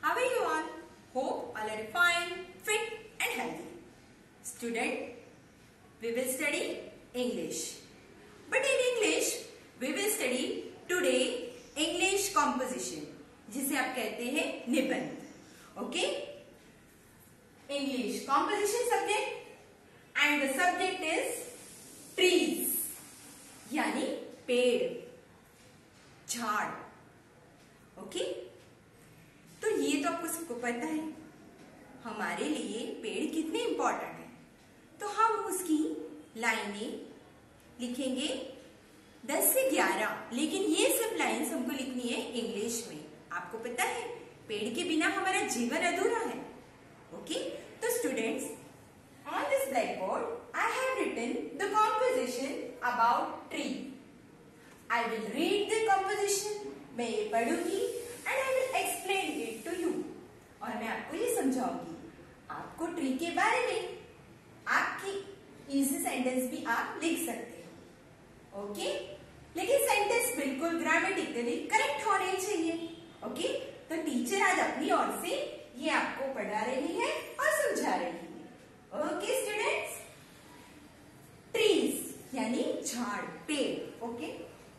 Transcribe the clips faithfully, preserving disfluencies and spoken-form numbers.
How are you all? Hope all are fine, fit and healthy. Student, we will study English. But in English, we will study today English composition, जिसे आप कहते हैं निबंध. Okay? English composition subject and the subject is trees, यानी पेड़, झाड़. Okay okay? तो ये तो आपको सबको पता है हमारे लिए पेड़ कितने इंपॉर्टेंट है. तो हम उसकी लाइनें लिखेंगे दस से ग्यारह, लेकिन ये सब लाइन्स हमको लिखनी है इंग्लिश में. आपको पता है पेड़ के बिना हमारा जीवन अधूरा है. ओके, तो students, on this black board I have written the composition about tree. I will read the composition, मैं ये पढ़ूंगी and I will explain it to you. और मैं आपको ये समझाऊंगी. आपको ट्री के बारे में आपकी इजी सेंटेंस भी आप लिख सकते हो. ओके, लेकिन सेंटेंस बिल्कुल ग्रामेटिकली करेक्ट होने चाहिए. ओके, तो टीचर आज अपनी ओर से ये आपको पढ़ा रही है और समझा रही है. ओके स्टूडेंट्स, ट्रीज यानी झाड़, पेड़. Okay,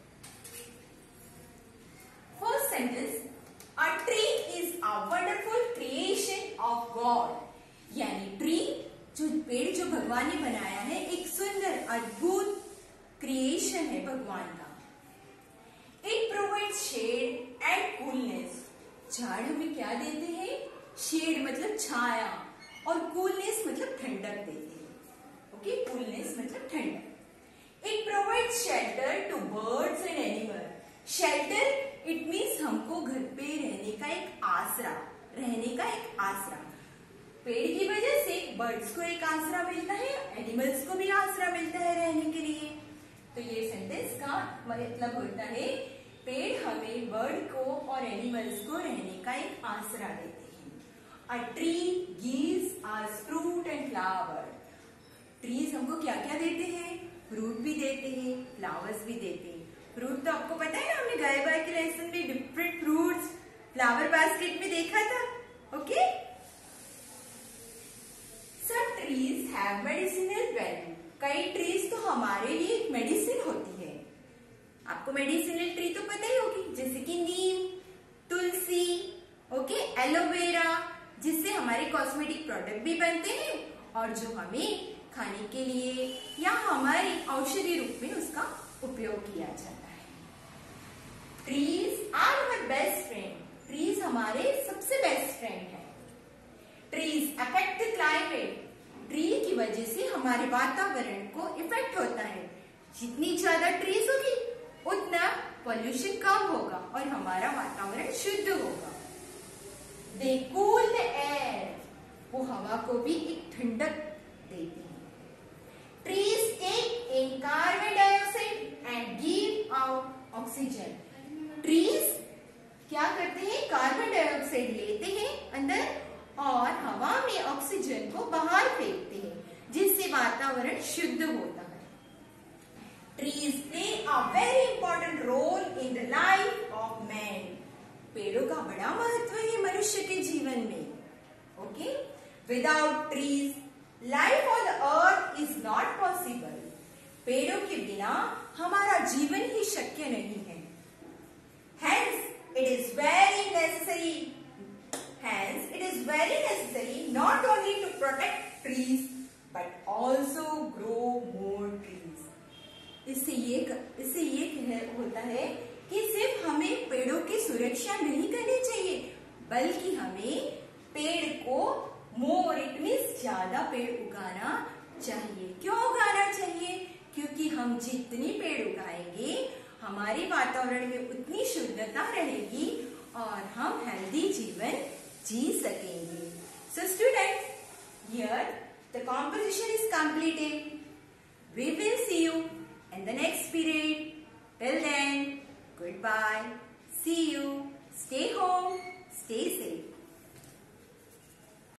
first sentence, a tree is a wonderful creation of God. यानी ट्री जो पेड़ जो भगवान ने बनाया है एक सुंदर अद्भुत क्रिएशन है भगवान का. It provides shade and coolness. झाड़ हमें क्या देते हैं? शेड मतलब छाया और कूलनेस मतलब ठंडक देते हैं. ओके, कूलनेस मतलब ठंडक. It provides shelter to birds and animals. Shelter it means हमको घर पे रहने का एक आसरा, रहने का एक आसरा. पेड़ की वजह से बर्ड्स को एक आसरा मिलता है, एनिमल्स को भी आसरा मिलता है रहने के लिए. तो ये सेंटेंस का मतलब होता है पेड़ हमें बर्ड को और एनिमल्स को रहने का एक आसरा देते हैं. A tree gives us fruit and flower. Trees हमको क्या क्या देते हैं? फ्रूट भी देते हैं, फ्लावर्स भी देते हैं. फ्रूट तो आपको पता है ना, हमने गाय बाय के लेसन में डिफरेंट फ्रूट्स फ्लावर बास्केट में देखा था. Okay, some trees have medicinal value. कई ट्रीज तो हमारे लिए एक मेडिसिन होती है. आपको मेडिसिनल ट्री तो पता ही होगी, जैसे कि नीम, तुलसी, ओके, एलोवेरा, जिससे हमारे कॉस्मेटिक प्रोडक्ट भी बनते हैं और जो हमें खाने के लिए या हमारे औषधि रूप में उसका उपयोग किया जाता है. Trees are our best friend. Trees हमारे सबसे बेस्ट फ्रेंड है. Trees affect the climate. Tree की वजह से हमारे वातावरण को इफेक्ट होता है. जितनी ज्यादा ट्रीज होगी उतना पॉल्यूशन कम होगा और हमारा वातावरण शुद्ध होगा. They cool the air. वो हवा को भी एक ठंडक देती है. Trees take in carbon dioxide and give out oxygen. Trees क्या करते हैं? कार्बन डाइऑक्साइड लेते हैं अंदर और हवा में ऑक्सीजन को बाहर फेंकते हैं, जिससे वातावरण शुद्ध होता है. Trees play a very important role in the life of man. पेड़ों का बड़ा महत्व है मनुष्य के जीवन में. Okay, without trees life on the earth is not possible. पेड़ों के बिना हमारा जीवन ही शक्य नहीं है. Hence, it is very necessary. Hence, it is very necessary not only to protect trees, but also grow more trees. इससे ये इससे ये होता है कि सिर्फ हमें पेड़ों की सुरक्षा नहीं करनी चाहिए, बल्कि हमें पेड़ को मोर इट मीन्स ज्यादा पेड़ उगाना चाहिए. क्यों उगाना चाहिए? क्योंकि हम जितनी पेड़ उगाएंगे हमारे वातावरण में उतनी शुद्धता रहेगी और हम हेल्दी जीवन जी सकेंगे. So students, here the composition is completed. We will see you in the next period. Till then, goodbye, see you, stay home, stay safe.